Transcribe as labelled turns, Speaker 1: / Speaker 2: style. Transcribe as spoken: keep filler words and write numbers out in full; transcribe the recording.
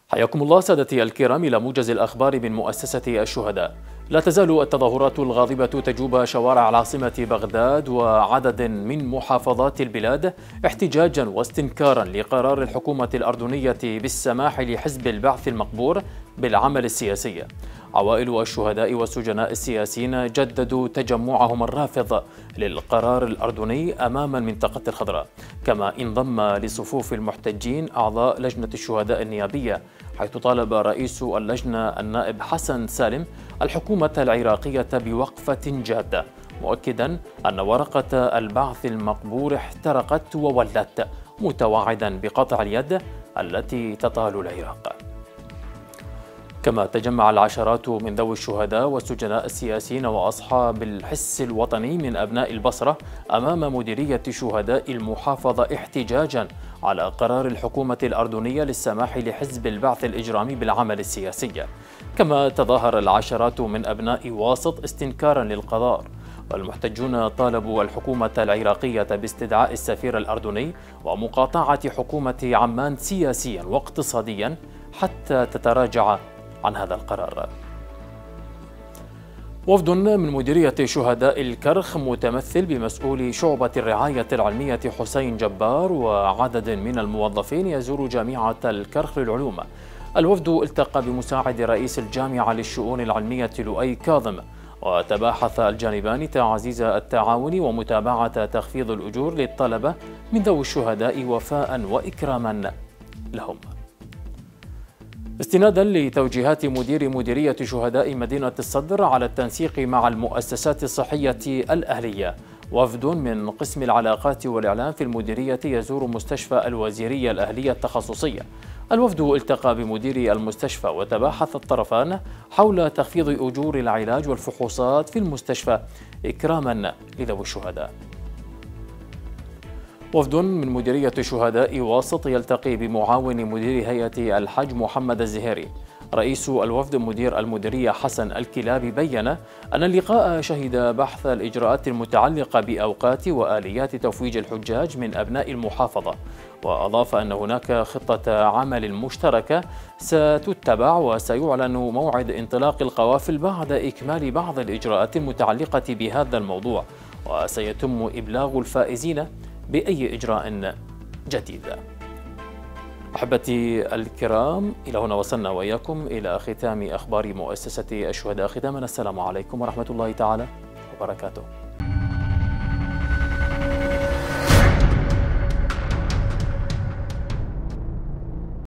Speaker 1: حياكم الله سادتي الكرام إلى موجز الأخبار من مؤسسة الشهداء. لا تزال التظاهرات الغاضبة تجوب شوارع العاصمة بغداد وعدد من محافظات البلاد احتجاجا واستنكارا لقرار الحكومة الأردنية بالسماح لحزب البعث المقبور بالعمل السياسي. عوائل الشهداء والسجناء السياسيين جددوا تجمعهم الرافض للقرار الأردني أمام المنطقة الخضراء، كما انضم لصفوف المحتجين أعضاء لجنة الشهداء النيابية، حيث طالب رئيس اللجنة النائب حسن سالم الحكومة العراقية بوقفة جادة، مؤكدا أن ورقة البعث المقبور احترقت وولت، متوعدا بقطع اليد التي تطال العراق. كما تجمع العشرات من ذوي الشهداء والسجناء السياسيين وأصحاب الحس الوطني من أبناء البصرة أمام مديرية شهداء المحافظة احتجاجا على قرار الحكومة الأردنية للسماح لحزب البعث الإجرامي بالعمل السياسي. كما تظاهر العشرات من أبناء واسط استنكارا للقرار، والمحتجون طالبوا الحكومة العراقية باستدعاء السفير الأردني ومقاطعة حكومة عمان سياسيا واقتصاديا حتى تتراجع عن هذا القرار. وفد من مديرية شهداء الكرخ متمثل بمسؤول شعبة الرعاية العلمية حسين جبار وعدد من الموظفين يزور جامعة الكرخ للعلوم. الوفد التقى بمساعد رئيس الجامعة للشؤون العلمية لؤي كاظم، وتباحث الجانبان تعزيز التعاون ومتابعة تخفيض الأجور للطلبة من ذوي الشهداء وفاء وإكراما لهم. استنادا لتوجيهات مدير مديرية شهداء مدينة الصدر على التنسيق مع المؤسسات الصحية الأهلية، وفد من قسم العلاقات والإعلام في المديرية يزور مستشفى الوزيرية الأهلية التخصصية. الوفد التقى بمدير المستشفى وتباحث الطرفان حول تخفيض أجور العلاج والفحوصات في المستشفى إكراما لذوي الشهداء. وفد من مديرية شهداء واسط يلتقي بمعاون مدير هيئة الحج محمد الزهيري. رئيس الوفد مدير المديرية حسن الكلابي بيّن أن اللقاء شهد بحث الإجراءات المتعلقة بأوقات وآليات تفويج الحجاج من أبناء المحافظة، وأضاف أن هناك خطة عمل مشتركة ستتبع وسيعلن موعد انطلاق القوافل بعد إكمال بعض الإجراءات المتعلقة بهذا الموضوع، وسيتم إبلاغ الفائزين بأي إجراء جديد. أحبتي الكرام، إلى هنا وصلنا وإياكم إلى ختام أخبار مؤسسة الشهداء ختاما. السلام عليكم ورحمة الله تعالى وبركاته.